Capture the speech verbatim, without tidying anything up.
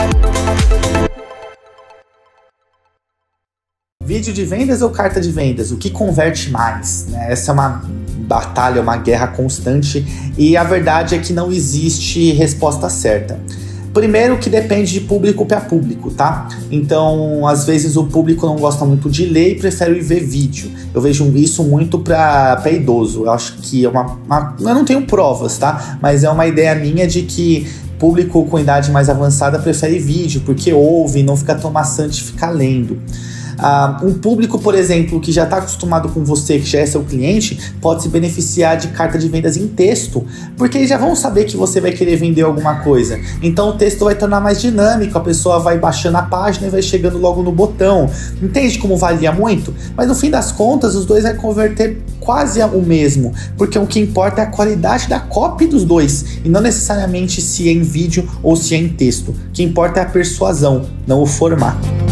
Vídeo de vendas ou carta de vendas? O que converte mais? Né? Essa é uma batalha, uma guerra constante e a verdade é que não existe resposta certa. Primeiro que depende de público para público, tá? Então, às vezes o público não gosta muito de ler e prefere ver vídeo. Eu vejo isso muito para idoso. Eu acho que é uma, uma... Eu não tenho provas, tá? Mas é uma ideia minha de que público com idade mais avançada prefere vídeo, porque ouve e não fica tão maçante ficar lendo. Uh, um público, por exemplo, que já está acostumado com você, que já é seu cliente, pode se beneficiar de carta de vendas em texto, porque eles já vão saber que você vai querer vender alguma coisa. Então o texto vai tornar mais dinâmico, a pessoa vai baixando a página e vai chegando logo no botão. Entende como varia muito? Mas no fim das contas, os dois vai converter quase o mesmo, porque o que importa é a qualidade da copy dos dois, e não necessariamente se é em vídeo ou se é em texto. O que importa é a persuasão, não o formato.